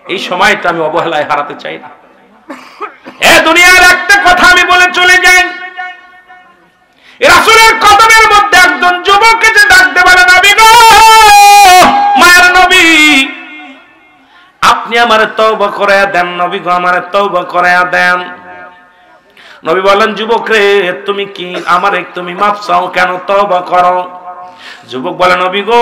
এই সময়টা আমি অবহেলায় হারাতে চাই না। এ দুনিয়ার একটা কথা আমি বলে চলে যাই, রাসূলের কদমের মধ্যে একজন যুবক এসে ডাকতে বলে, নবী গো, মায়ের নবী, আপনি আমারে তওবা করায়া দেন, নবী গো আমারে তওবা করায়া দেন। নবী বলেন, যুবক রে, তুমি কি আমারে তুমি মাফ চাও কেন, তওবা করো। যুবক বলে, নবী গো,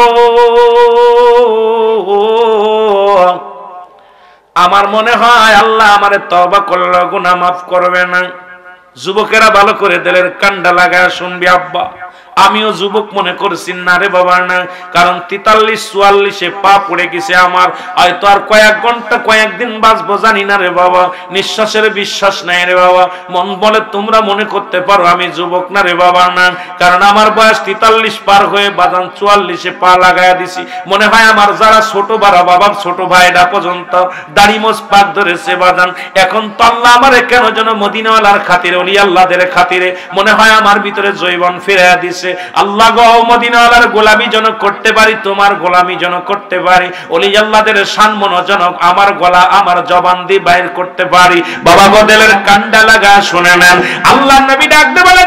আমার মনে হয় আল্লাহ আমারে তওবা করলে গুনাহ মাফ করবে না। যুবকেরা ভালো করে দিলের কান্ডা লাগায় শুনবি আব্বা, আমিও যুবক মনে করছি না রে বাবা না, কারণ 43-44 পা পড়ে গেছে আমার, হয়তো আর কয়েক ঘন্টা কয়েকদিন বাঁচবো জানি না রে বাবা, নিঃশ্বাসের বিশ্বাস নাই রে বাবা। মন বলে তোমরা মনে করতে পারো আমি যুবক না রে বাবা না, কারণ আমার বয়স 43 পার হয়ে বাজান 44 পা লাগায়া দিছি। মনে হয় আমার যারা ছোট বাড়া বাবার ছোট ভাইরা পর্যন্ত দাড়ি মোজ পাক ধরেছে বাজান। এখন তো আল্লাহ আমারে কেন যেন মদিনাওয়ালার খাতিরে, ওলি আল্লাহদের খাতিরে মনে হয় আমার ভিতরে জৈবন ফিরাইয়া দিছে। আল্লাহ গো, মদিনাওয়ালার গোলামি যেন করতে পারি, তোমার গোলামি যেন করতে পারি, ওলি আল্লাহদের সম্মান যেন আমার গলা আমার জবান দিয়ে বাইর করতে পারি। বাবা গো, দিলের কান্ডা লাগা শুনে নেন। আল্লাহ নবী ডাকতে বলে,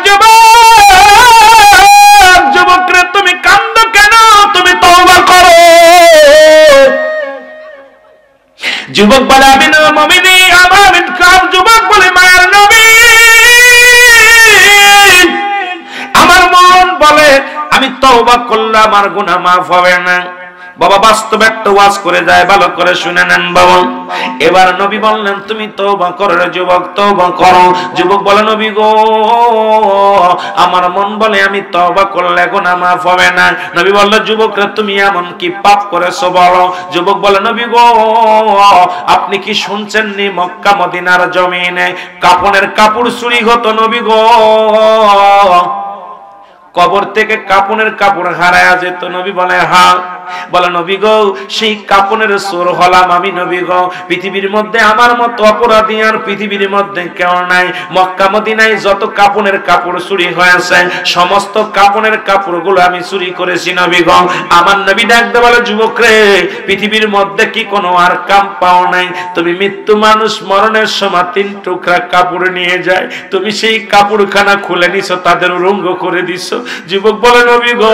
যুবক, যুবক রে, তুমি কান্দো কেন, তুমি তওবা করো। যুবক বলে, আমি না মুমিনি, আমার কাম। যুবক বলে, মায়ের নবী, আমার মন বলে আমি তওবা করলে আমার গুনাহ মাফ হবে না। বাবা বাস্তবে একটা ওয়াজ করে যায়, ভালো করে শুনে নেন বাবা। এবার নবী বললেন, তুমি তওবা করো রে যুবক, তওবা করো। যুবক বলে, নবী গো, আমার মন বলে আমি তওবা করলে গুনাহ মাফ হবে না। নবী বলল, যুবক রে, তুমি এমন কি পাপ করেছো বলো। যুবক বলে, নবী গো, আপনি কি শুনছেন নি মক্কা মদিনার জমিনে কাপনের কাপড় চুরি হতো নবী গো, কবর থেকে কাপনের কাপড় হারায়া যেত। নবী বলে, হ্যাঁ। বলে, নবী গো, সেই কাপনের চোর হলাম আমি নবী গো। পৃথিবীর মধ্যে আমার মতো অপরাধী আর পৃথিবীর মধ্যে কেউ নাই। মক্কা মদিনায় যত কাপনের কাপড় চুরি হয়েছে সমস্ত কাপনের কাপড়গুলো আমি চুরি করেছি নবী গো। আমার নবী ডাকতে বলে, যুবক রে, পৃথিবীর মধ্যে কি কোনো আর কাম পাও নাই? তুমি মৃত্যু মানুষ মরণের সময় 3 টুকরা কাপড় নিয়ে যায়, তুমি সেই কাপড়খানা খুলে নিছো, তাদের উলঙ্গ করে দিছো। যুবক বলে, নবী গো,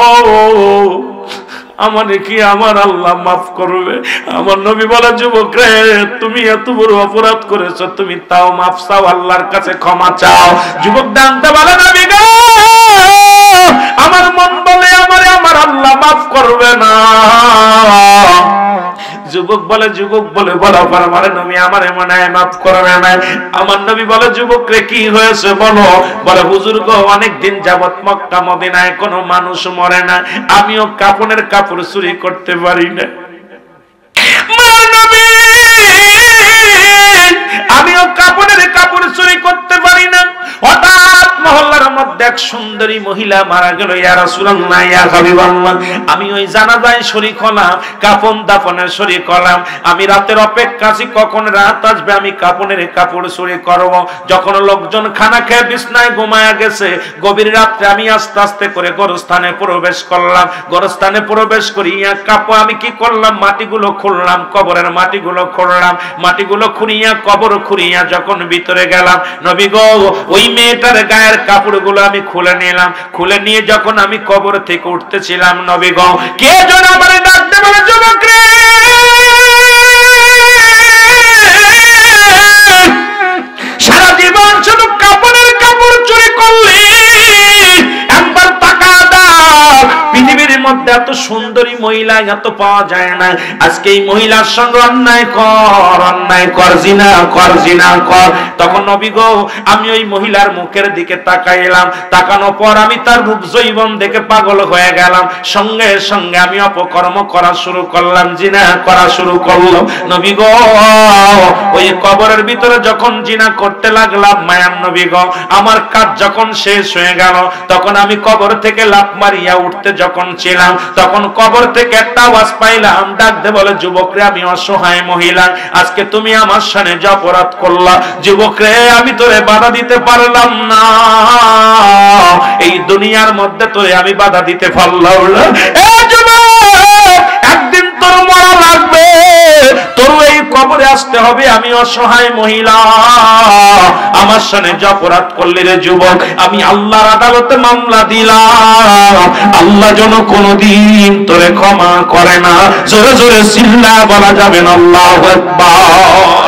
আমারে কি আমার আল্লাহ মাফ করবে? আমার নবী বলে, যুবক রে, তুমি এত বড় অপরাধ করেছো, তুমি তাও মাফ চাও, আল্লাহর কাছে ক্ষমা চাও। যুবক ডাকতে বলে, নবী গো, আমার মন বলে আমারে আমার আল্লাহ মাফ করবে না। যুবক বলে, যুবক বলে বলো, আমার নবী আমারে মনে হয় মাফ করবে না। আমার নবী বলে, যুবক রে, কি হয়েছে বলো। বলে, হুজুর গো, অনেকদিন যাবত মক্কা মদিনায় কোনো মানুষ মরে না, আমিও কাপনের কাপড় চুরি করতে পারি না। আমিও কাপনের কাপড় চুরি করতে পারি না। হঠাৎ মহল্লার মধ্যে এক সুন্দরী মহিলা মারা গেল, ইয়া রাসূলুল্লাহ, ইয়া হাবিবাল্লাহ। আমি ওই জানাজায় শরীক হলাম, কাফন দাফনের শরীক হলাম। আমি রাতের অপেক্ষা আছি, কখন রাত আসবে আমি কাপনের কাপড় চুরি করব। যখন লোকজন খানা খেয়ে বিছনায় ঘুমায়া গেছে, গভীর রাত্রে আমি আস্তে আস্তে করে গোরস্থানে প্রবেশ করলাম। গোরস্থানে প্রবেশ করিয়া আমি কি করলাম, মাটিগুলো খুললাম, কবরের মাটিগুলো খুললাম। মাটিগুলো খুঁড়িয়া কবর খুঁড়িয়া যখন ভিতরে গেলাম, নবী গো, ওই মেয়েটার গায়ের কাপড়গুলো আমি খুলে নিলাম। খুলে নিয়ে যখন আমি কবর থেকে উঠতেছিলাম, নবী গো, কে যেন আমারে ডাকতে বলে, যুবক রে, সারা জীবন শুধু কাপড়ের কাপড় চুরি করলি, একবার টাকা দাও। পৃথিবীর মধ্যে এত সুন্দরী মহিলা এত পাওয়া যায় না। আজকে এই মহিলার সঙ্গে অন্যায় কর, অন্যায় কর, জিনা কর, জিনা কর। তখন নবী গো, আমি ওই মহিলার মুখের দিকে তাকাইলাম। তাকানোর পর আমি তার রূপ যৌবন দেখে পাগল হয়ে গেলাম। সঙ্গে সঙ্গে আমি অপকর্ম করা শুরু করলাম, জিনা করা শুরু করলাম। নবী গো, ওই কবরের ভিতরে যখন জিনা করতে লাগলাম, মায়ার নবী গো, আমার কাজ যখন শেষ হয়ে গেল, তখন আমি কবর থেকে লাফ মারিয়া উঠতে যখন ছিলাম, তখন কবর থেকে একটা আওয়াজ পাইলাম, ডাকতে বলে, যুবক রে, আমি অসহায় মহিলা, আজকে তুমি আমার সামনে যে অপরাধ করলা, যুবক রে, আমি তোরে বাধা দিতে পারলাম না, এই দুনিয়ার মধ্যে তোরে আমি বাধা দিতে পারলাম না। একদিন তোর মরা লাগবে, তোর এই বাঁচতে হবে, আমি অসহায় মহিলা, আমার সামনে যে অপরাধ করলি রে যুবক, আমি আল্লাহর আদালতে মামলা দিলাম, আল্লাহ যেন কোনদিন তোরে ক্ষমা করে না। জোরে জোরে চিল্লা বলা যাবে না আল্লাহু আকবার।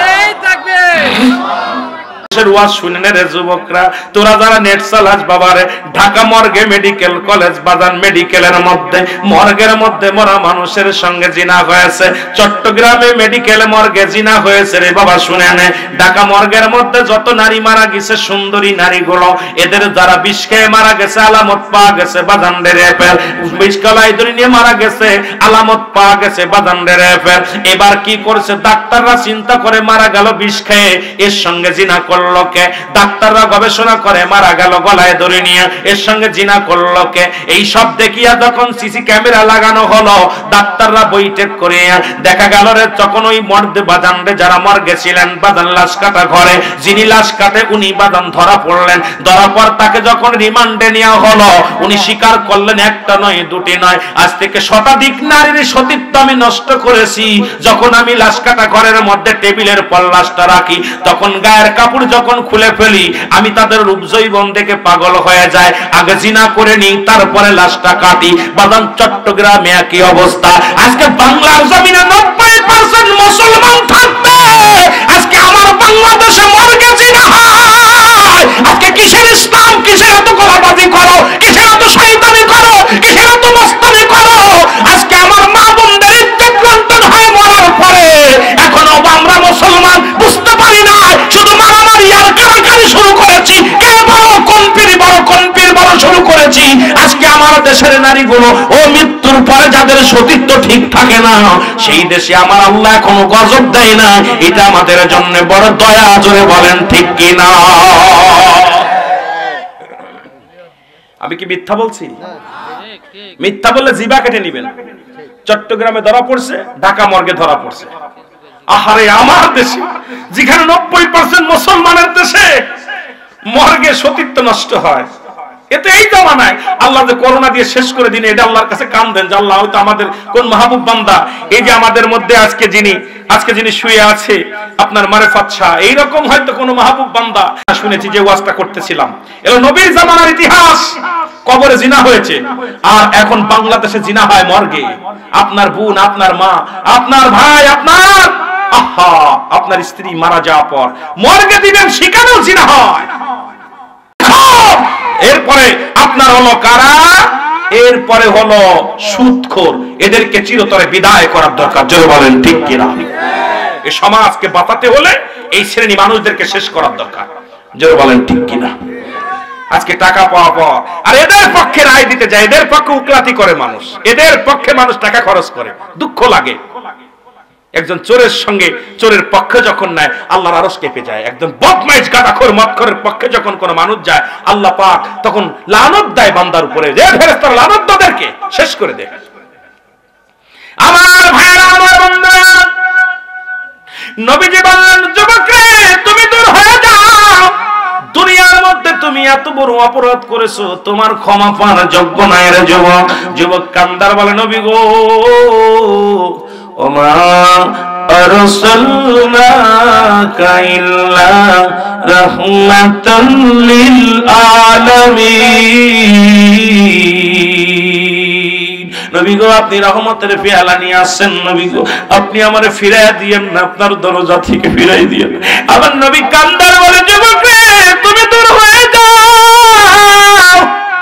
যুবকরা তোরা যারা নেট চালাস বাবারে, ঢাকা মর্গে মেডিকেল কলেজ বাজার মেডিকেলের মধ্যে মর্গের মধ্যে মরা মানুষের সঙ্গে জিনা হয়েছে, চট্টগ্রামে মেডিকেল মর্গে জিনা হয়েছে রে বাবা শুনে নে। ঢাকা মর্গের মধ্যে যত নারী মারা গেছে, সুন্দরী নারীগুলো, এদের যারা বিষ খেয়ে মারা গেছে আলামত পাওয়া গেছে বাজানদের এফেল, বিষ কলাই ধরে নিয়ে মারা গেছে আলামত পাওয়া গেছে বাজানদের এফেল। এবার কি করছে ডাক্তাররা চিন্তা করে মারা গেল বিষ খেয়ে, এর সঙ্গে জিনা করলো কে? ডাক্তাররা গবেষণা করে মারা গেল গলায় ধরে নিয়ে, এর সঙ্গে জিনা করলো কে? এই সব দেখিয়া যখন সিসি ক্যামেরা লাগানো হলো, ডাক্তাররা বৈঠক করে দেখা গেল রে তখন ওই মর্দে বাজানরে যারা মর গেছিলেন বাজান লাশ কাটা ঘরে, যিনি লাশ কাটে উনি বাজান ধরা পড়লেন। ধরা পর তাকে যখন রিমান্ডে নেওয়া হলো, উনি স্বীকার করলেন একটা নয় দুটি নয়, আজ থেকে শতাধিক নারীর সতীত্ব আমি নষ্ট করেছি। যখন আমি লাশ কাটা ঘরের মধ্যে টেবিলের পর লাশটা রাখি, তখন গায়ের কাপড় যখন খুলে ফেলি, আমি তাদের রূপ যৌবন দেখে পাগল হয়ে যায়, আগে জিনা করে নি তারপরে লাশটা কাটি। বাদাম চট্টগ্রামে একই অবস্থা। আজকে বাংলার জমিনে 90% মুসলমান থাকতে আজকে আমার বাংলাদেশে মর্গে জিনা হয়। আজকে কিসের ইসলাম, কিসের এত গলাবাজি করো, কিসের এত শয়তানি করো, কিসের এত মস্তানি করো? আজকে আমার মা বোনদের ইজ্জত লুণ্ঠন হয় মরার পরে, এখনো আমরা মুসলমান বুঝতে পারি না, শুধু মারামারি আর কারাকারি শুরু করেছি। কে বড়, কোন পীর বড়, কোন পীর বড় শুরু করেছি। আজকে আমার দেশের নারীগুলো ও মৃত্যুর পরে যাদের সতীত্ব ঠিক থাকে না, সেই দেশে আমার আল্লাহ এখনো গজব দেয় না। এটা আমাদের জন্য বড় দয়া। জোরে বলেন ঠিক কিনা? আমি কি মিথ্যা বলছি? মিথ্যা বললে জিবা কেটে নিবেন। চট্টগ্রামে ধরা পড়ছে, ঢাকা মর্গে ধরা পড়ছে। আহারে আমার দেশে যেখানে 90% মুসলমানের দেশে মর্গে সতীত্ব নষ্ট হয়, এতে এই জামানায় আল্লাহ যে করোনা দিয়ে শেষ করে দিন, এটা আল্লাহর কাছে কান দেন যে আল্লাহ হয়তো আমাদের কোন মাহবুব বান্দা, এই যে আমাদের মধ্যে আজকে যিনি শুয়ে আছে আপনার মারেফাত শাহ, এইরকম হয়তো কোন মাহবুব বান্দা শুনেছি যে ওয়াজটা করতেছিলাম, এলো নবীর জামানার ইতিহাস। কবরে জিনা হয়েছে, আর এখন বাংলাদেশে জিনা হয় মর্গে। আপনার বোন, আপনার মা, আপনার ভাই, আপনার স্ত্রী মারা যাওয়ার পর মর্গে দিবেন, সেখানেও জিনা হয়। এরপরে আপনার হলো কারা, এরপরে হলো সুদখোর। এদেরকে চিরতরে বিদায় করার দরকার। জোরে বলেন ঠিক কিনা? এই সমাজকে বাঁচাতে হলে এই শ্রেণী মানুষদেরকে শেষ করার দরকার। জোরে বলেন ঠিক কিনা? আজকে টাকা পাওয়া পর আর এদের পক্ষে রায় দিতে যায়, এদের পক্ষে উকলাতি করে মানুষ, এদের পক্ষে মানুষ টাকা খরচ করে, দুঃখ লাগে। একজন চোরের সঙ্গে চোরের পক্ষে যখন নেয় আল্লাহর আরশ কেঁপে যায়। একজন বদমাইশ গাঁজাখোর মদখোরের পক্ষে যখন কোন মানুষ যায়, আল্লাহ পাক তখন লানত দেয় বান্দার উপরে, যে ফেরেশতারা লানত তাদেরকে শেষ করে দেয়। আমার ভাইরা, আমার বন্ধুরা, নবীজি বললেন, যুবকরে তুমি দূর হয়ে যাও, দুনিয়ার মধ্যে তুমি এত বড় অপরাধ করেছো, তোমার ক্ষমা পাওয়ার যোগ্য নাই রে যুবক। যুবক কান্দার বলে, নবী গো, ওমা আরসালনাকা ইল্লা রাহমাতাল লিল আলামিন। নবী গো, আপনি রহমতের পেয়ালা নিয়ে আসছেন, নবী গো আপনি আমারে ফিরাইয়া দিয়েন না, আপনার দরজা থেকে ফিরাই দিয়েন। আমার নবী কান্দার বলে, যুবক রে তুমি দূর হয়ে যাও।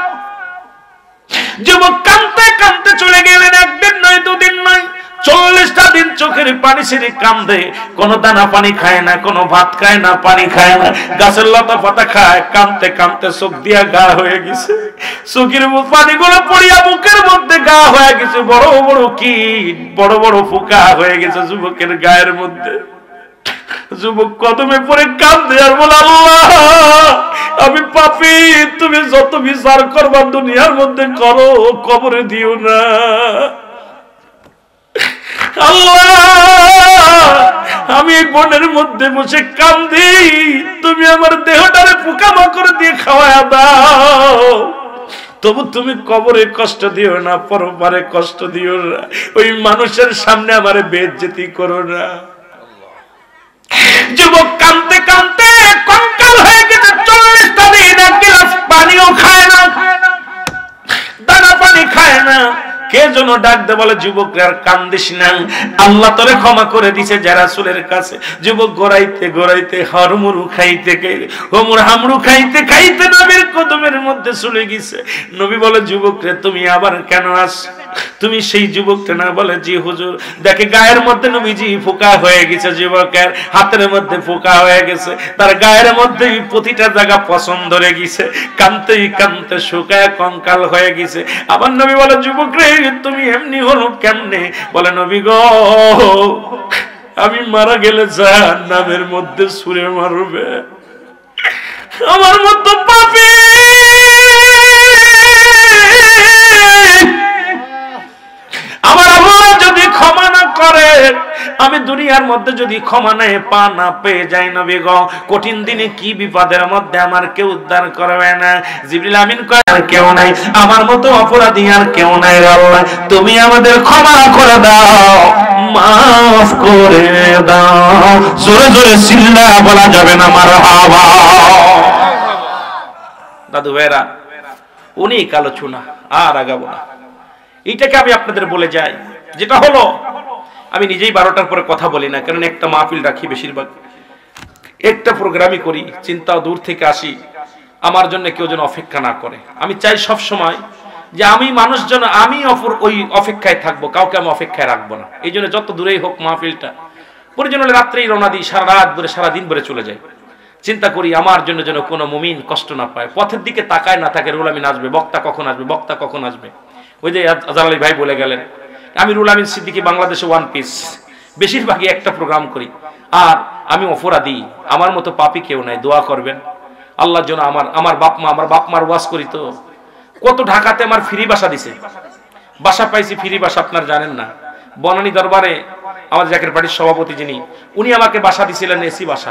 যুবক কাঁদতে কাঁদতে চলে গেলেন। একদিন নয়, দুদিন নয়, 40টা দিন চোখের পানি ছেড়ে কান্দে। কোনো দানা পানি খায় না, কোনো ভাত খায় না, পানি খায় না, গাছের লতা পাতা খায়। কাঁদতে কাঁদতে চোখ দিয়া গা হয়ে গেছে, চোখের পানিগুলো পড়িয়া মুখের মধ্যে গা হয়ে গেছে। বড় বড় কীট, বড় বড় পোকা হয়ে গেছে যুবকের গায়ের মধ্যে। যুবক কদমে পড়ে কাঁদে আর বলে, আল্লাহ আমি পাপী, তুমি যত বিচার করবা দুনিয়ার মধ্যে করো, কবরে দিও না। আল্লাহ আমি বনের মধ্যে বসে কান্দি, তুমি আমার দেহটারে পোকামাকড় দিয়ে খাওয়ায়া দাও, তবু তুমি কবরে কষ্ট দিও না, পরপারে কষ্ট দিও না, ওই মানুষের সামনে আমারে বেইজ্জতি করো না। যুবক কাঁদতে কাঁদতে কঙ্কাল হয়ে গেছে, 40টা দিন এক গ্লাস পানিও খায় না, দানা পানি খায় না। কে যেন ডাক দে বলে, যুবক আর কান্দিস না, আল্লাহ তোরে ক্ষমা করে দিছে যা রাসূলের কাছে। যুবক গড়াইতে গড়াইতে হরমুরু খাইতে খাইতে হোমুর হামরু খাইতে খাইতে নবীর কদমের মধ্যে চলে গেছে। নবী বলে, যুবক রে তুমি আবার কেন আস? তুমি সেই যুবকটা না? বলে, জি হুজুর। দেখে গায়ের মধ্যে নবীজি ফোঁকা হয়ে গেছে, যুবকের হাতের মধ্যে ফোঁকা হয়ে গেছে, তার গায়ের মধ্যে প্রতিটা জায়গা পছন্দ ধরে গেছে, কানতে কানতে শুকায় কঙ্কাল হয়ে গেছে। আবার নবী বলে, যুবক রে তুমি এমনি হলো কেমনে? বলে, নবী গো আমি মারা গেলে জাহান্নামের মধ্যে ছুঁড়ে মারবে, আমার মতো পাপী আমার আল্লাহ যদি ক্ষমা না করে, আমি দুনিয়ার মধ্যে যদি ক্ষমা নেই পা না পেয়ে যাই, নবী গো কঠিন দিনে কি বিপদের মধ্যে আমার কেউ উদ্ধার করবে না। জিবরিল আমিন কয়, আর কেউ নাই আমার মতো অপরাধী, আর কেউ নাই আল্লাহ, তুমি আমাদের ক্ষমা করে দাও, মাফ করে দাও। জোরে জোরে চিল্লা বলা যাবে না মারহাবা। দাদু ভাইরা, অনেক আলোচনা, আর আগাবো না। এইটাকে আমি আপনাদের বলে যাই, যেটা হলো আমি নিজেই 12টার পরে কথা বলি না, কারণ একটা মাহফিল রাখি, বেশিরভাগ একটা প্রোগ্রামই করি, চিন্তা দূর থেকে আসি, আমার জন্য কেউ যেন অপেক্ষা না করে। আমি চাই সব সময় যে আমি মানুষজন, আমি ওই অপেক্ষায় থাকবো, কাউকে আমি অপেক্ষায় রাখবো না। এই জন্য যত দূরেই হোক মাহফিলটা, প্রয়োজন হলে রাত্রেই রওনা দিই, সারা রাত ধরে সারাদিন ভরে চলে যাই। চিন্তা করি আমার জন্য যেন কোনো মুমিন কষ্ট না পায়, পথের দিকে তাকায় না থাকে, রুল আমিন আসবে, বক্তা কখন আসবে, বক্তা কখন আসবে। ওই যে আজহার আলী ভাই বলে গেলেন, আমি রুল আমিন সিদ্দিকী বাংলাদেশে ওয়ান পিস, বেশিরভাগই একটা প্রোগ্রাম করি, আর আমি অপরাধী, আমার মতো পাপী কেউ নাই। দোয়া করবেন আল্লাহর জন্য। আমার বাপ মার ওয়াজ করি তো, কত ঢাকাতে আমার ফ্রি বাসা দিছে, বাসা পাইছি ফ্রি বাসা, আপনার জানেন না। বনানী দরবারে আমার জাকের পার্টির সভাপতি যিনি, উনি আমাকে বাসা দিছিলেন, এসি বাসা,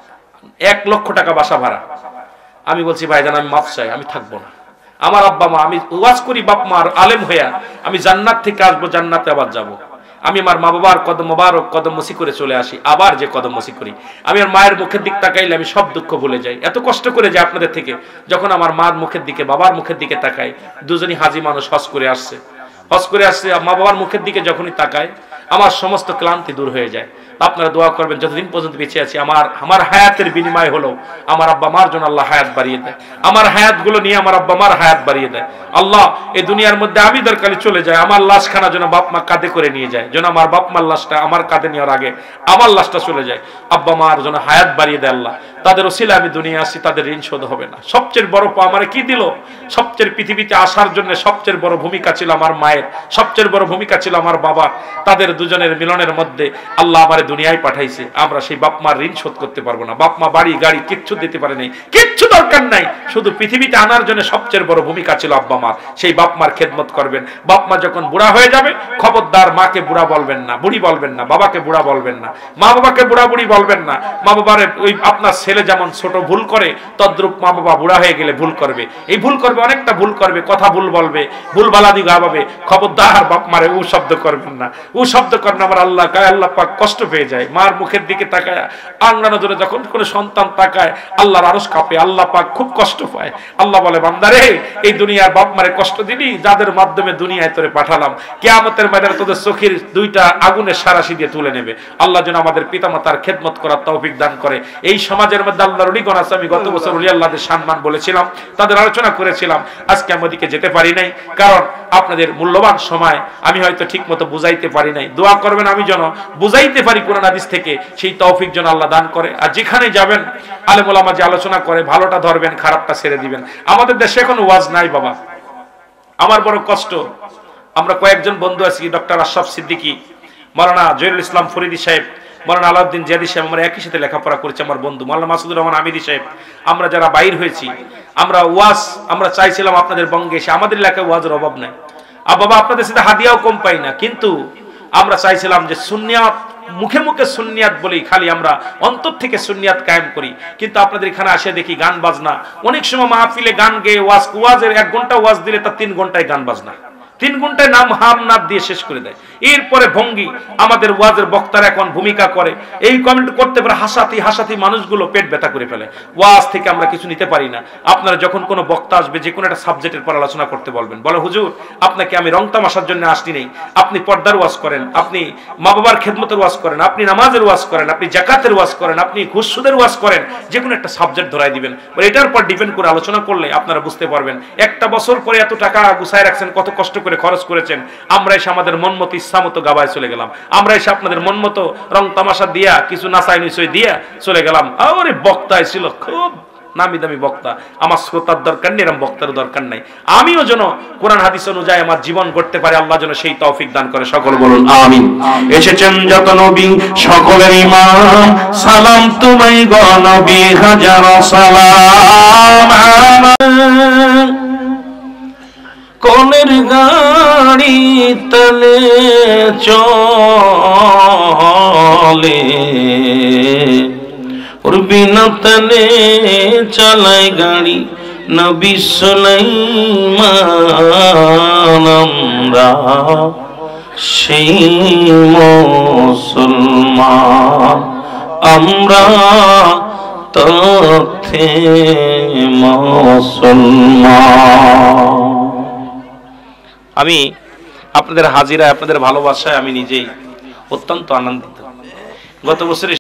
1 লক্ষ টাকা বাসা ভাড়া। আমি বলছি ভাইজান আমি মাফ চাই, আমি থাকবো না। আমার আব্বা মা, আমি ওয়াজ করি বাপ মার আলেম হইয়া, আমি জান্নাত থেকে আসবো, জান্নাতে আবার যাব। আমি আমার মা বাবার কদম মোবারক কদম মসি করে চলে আসি, আবার যে কদম মসি করি। আমি আর মায়ের মুখের দিক তাকাইলে আমি সব দুঃখ ভুলে যাই, এত কষ্ট করে যাই আপনাদের থেকে। যখন আমার মার মুখের দিকে, বাবার মুখের দিকে তাকাই, দুজনই হাজি মানুষ, হজ করে আসছে, মা বাবার মুখের দিকে যখনই তাকায় আমার সমস্ত ক্লান্তি দূর হয়ে যায়। আপনারা দোয়া করবেন, যতদিন পর্যন্ত বেঁচে আছি আমার হায়াতের বিনিময় হলো আমার আব্বা মার জন্য আল্লাহ হায়াত বাড়িয়ে দেয়, আমার হায়াতগুলো নিয়ে আমার আব্বা মার হায়াত বাড়িয়ে দেয়। আল্লাহ এই দুনিয়ার মধ্যে আমি দরকারি চলে যায়, আমার লাশখানা যেন বাপ মা কাঁধে করে নিয়ে যায়, যেন আমার বাপ মার লাশটা আমার কাঁধে নেওয়ার আগে আমার লাশটা চলে যায়, আব্বা মার জন্য হায়াত বাড়িয়ে দেয় আল্লাহ। তাদের ওসিলা আমি দুনিয়া আসছি, তাদের ঋণ শোধ হবে না। সবচেয়ে বড় পাওয়া আমার কি দিল? সবচেয়ে পৃথিবীতে আসার জন্য সবচেয়ে বড় ভূমিকা ছিল আমার মায়ের, সবচেয়ে বড় ভূমিকা ছিল আমার বাবা। তাদের দুজনের মিলনের মধ্যে আল্লাহ আমারে দুনিয়ায় পাঠাইছে। আমরা সেই বাপ মার ঋণ শোধ করতে পারবো না। বাপ মা বাড়ি গাড়ি কিচ্ছু দিতে পারে নাই, কিচ্ছু দরকার নাই, শুধু পৃথিবীতে আনার জন্য সবচেয়ে বড় ভূমিকা ছিল আব্বা মার। সেই বাপ মার খেদমত করবেন। বাপ মা যখন বুড়া হয়ে যাবে, খবরদার মাকে বুড়া বলবেন না, বুড়ি বলবেন না, বাবাকে বুড়া বলবেন না, মা বাবাকে বুড়া বুড়ি বলবেন না। মা বাবার ওই আপনার ছেলে যেমন ছোট ভুল করে, তদ্রূপ মা বাবা বুড়া হয়ে গেলে ভুল করবে, এই ভুল করবে, অনেকটা ভুল করবে, কথা ভুল বলবে, ভুল বালাদি গাবাবে। খবরদার বাপ মারে ও শব্দ করবেন না, ও শব্দ করেন আমার আল্লাহ কায়, আল্লাহ পাক কষ্ট পেয়ে যায়। মার মুখের দিকে তাকায়, আংলা নজরে যখন কোনো সন্তান তাকায়, আল্লাহর আরশ কাঁপে, আল্লাহ পাক খুব কষ্ট পায়। আল্লাহ বলে, বান্দারে এই দুনিয়ার বাপ মারে কষ্ট দিবি, যাদের মাধ্যমে দুনিয়ায় তোরে পাঠালাম, কিয়ামতের ময়দানে তোদের চোখের 2টা আগুনের সারাশি দিয়ে তুলে নেবে। আল্লাহ যেন আমাদের পিতামাতার খেদমত করার তৌফিক দান করে। এই সমাজের মধ্যে আল্লাহর ওলিগণ আছে, আমি গত বছর ওলি আল্লাহদের সম্মান বলেছিলাম, তাদের আলোচনা করেছিলাম। আজকে আমি ওদিকে যেতে পারি নাই, কারণ আপনাদের মূল্যবান সময় আমি হয়তো ঠিক মতো বুঝাইতে পারি নাই। দোয়া করবেন আমি যেন বুঝাইতে পারি কোরআন হাদিস থেকে, সেই তৌফিক যেন আল্লাহ দান করে। আর যেখানে যাবেন আলেম ওলামা যে আলোচনা করে, ভালোটা ধরবেন, খারাপটা ছেড়ে দিবেন। আমাদের দেশে এখন ওয়াজ নাই বাবা, আমার বড় কষ্ট। আমরা কয়েকজন বন্ধু আছি, ডক্টর আশরাফ সিদ্দিকী, মাওলানা জহিরুল ইসলাম ফরিদি সাহেব, মাওলানা আলাউদ্দিন জিয়াদি সাহেব, আমরা একই সাথে লেখাপড়া করেছি। আমার বন্ধু মাওলানা মাসুদুর রহমান আমিদি সাহেব, আমরা যারা বাইর হয়েছি, আমরা ওয়াজ আমরা চাইছিলাম আপনাদের বঙ্গে এসে, আমাদের এলাকায় ওয়াজের অভাব নাই। আর বাবা আপনাদের সাথে হাদিয়াও কম পাই না, কিন্তু আমরা চাইছিলাম যে সুন্নিয়াত, মুখে মুখে সুন্নিয়াত বলি, খালি আমরা অন্তর থেকে সুন্নিয়াত কায়েম করি। কিন্তু আপনাদের এখানে আসে দেখি গান বাজনা, অনেক সময় মাহফিলে গান গেয়ে ওয়াজের 1 ঘন্টা ওয়াজ দিলে তার 3 ঘন্টায় গান বাজনা, 3 ঘন্টায় নাম হাম নাদ দিয়ে শেষ করে দেয়। এরপরে ভঙ্গি আমাদের ওয়াজের বক্তারা এখন ভূমিকা করে, এই কমেন্ট করতে পারে হাসাতি হাসাতি মানুষগুলো পেট ব্যথা করে ফেলে। ওয়াজ থেকে আমরা কিছু নিতে পারি না। আপনারা যখন কোনো বক্তা আসবে যে কোনো একটা সাবজেক্টের পর আলোচনা করতে বলবেন, বলে হুজুর আপনাকে আমি রং তামাশার জন্য আসি নেই, আপনি পর্দার ওয়াজ করেন, আপনি মা বাবার খেদমতের ওয়াজ করেন, আপনি নামাজের ওয়াজ করেন, আপনি জাকাতের ওয়াজ করেন, আপনি ঘুষ সুদের ওয়াজ করেন, যে কোনো একটা সাবজেক্ট ধরাই দিবেন। এটার পর ডিপেন্ড করে আলোচনা করলে আপনারা বুঝতে পারবেন একটা বছর পরে এত টাকা গুছায় রাখছেন, কত কষ্ট করে খরচ করেছেন। আমরা এসে আমাদের মন মতো ইচ্ছা মতো গাবায় চলে গেলাম, আমরা এসে আপনাদের মন মতো রং তামাশা দিয়া কিছু নাচাই নিচয় দিয়া চলে গেলাম। আরে বক্তা ছিল খুব নামি দামি বক্তা, আমার শ্রোতার দরকার নেই, এরকম বক্তার দরকার নাই। আমিও যেন কোরআন হাদিস অনুযায়ী আমার জীবন করতে পারে, আল্লাহ যেন সেই তৌফিক দান করে। সকল বলুন আমিন। এসেছেন যত নবী সকলের ইমাম, সালাম তোমায় গো নবী হাজার সালাম। কোনের গাড়ি তলে চলে, ওর বিনা তলে চালায় গাড়ি নবী সুলাইমান। আমরা সেই মুসলমান, আমরা তথ্যে মুসলমান। আমি আপনাদের হাজিরায় আপনাদের ভালোবাসায় আমি নিজেই অত্যন্ত আনন্দিত। গত বছর